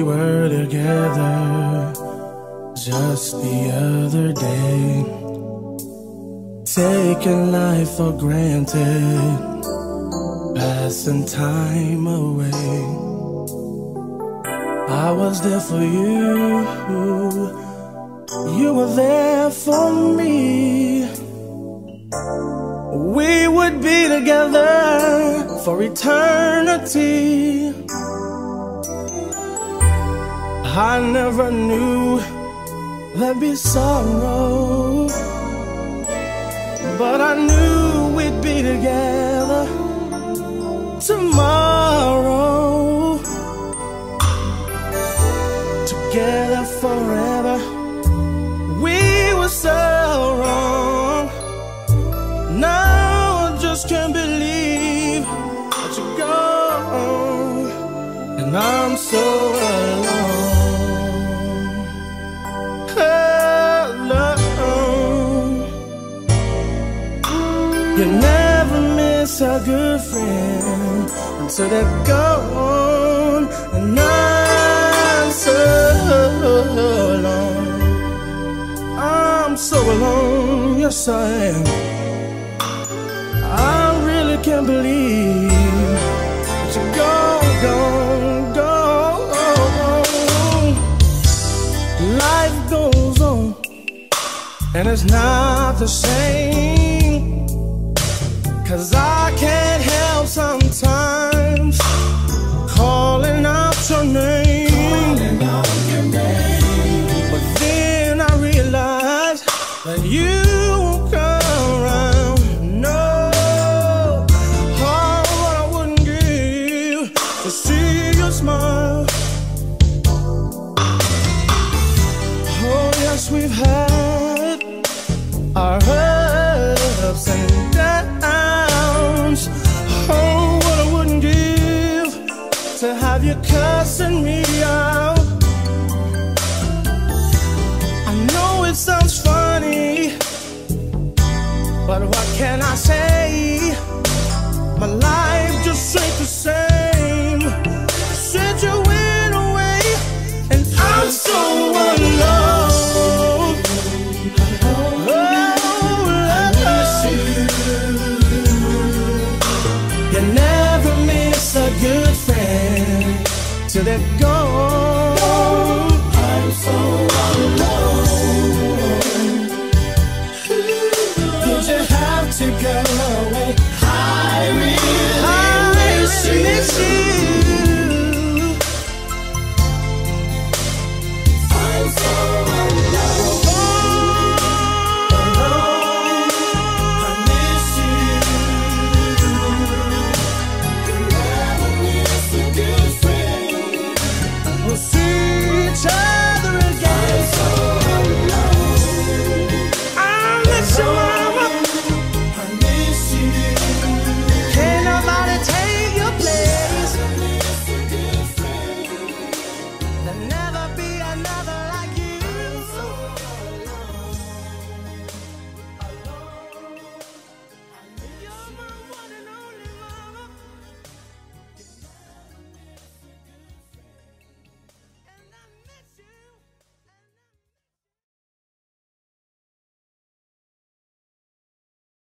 were together just the other day, taking life for granted, passing time away. I was there for you, you were there for me. We would be together for eternity. I never knew there'd be sorrow, but I knew we'd be together tomorrow, together forever. We were so wrong. Now I just can't believe that you're gone, and I'm so alone. You never miss a good friend until they're gone, and I'm so alone. I'm so alone, yes I am. I really can't believe that you're gone, gone, gone. Life goes on, and it's not the same. 'Cause I can't help sometimes calling out your name, but then I realize that you won't come around. No, oh, what I wouldn't give to see your smile. Oh yes, we've had our ups and downs. Oh, what I wouldn't give to have you cussing me out. I know it sounds funny, but what can I say? My life just ain't the same since you went away, and I'm so alone. You never miss a good friend till they're gone. I'm so